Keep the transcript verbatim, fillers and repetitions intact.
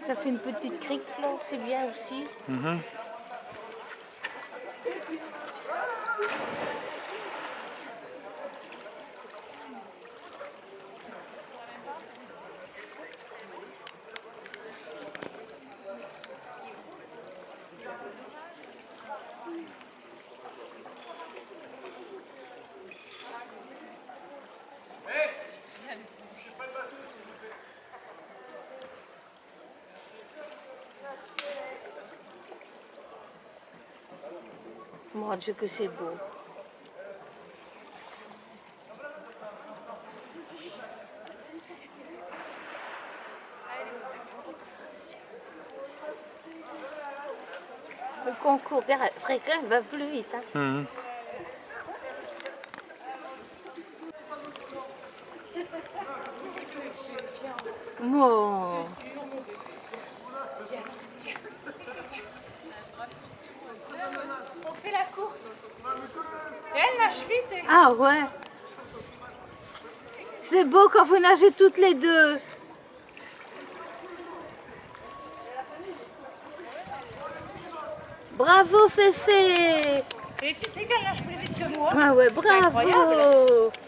Ça fait une petite crique là, c'est bien aussi. Mm-hmm. Mon Dieu que c'est beau. Le concours fréquent va plus vite. Hein. Mm-hmm. Bon. On fait la course. Et elle nage vite. Et... Ah ouais. C'est beau quand vous nagez toutes les deux. Bravo Féfé. Et tu sais qu'elle nage plus vite que moi. Ah ouais, bravo.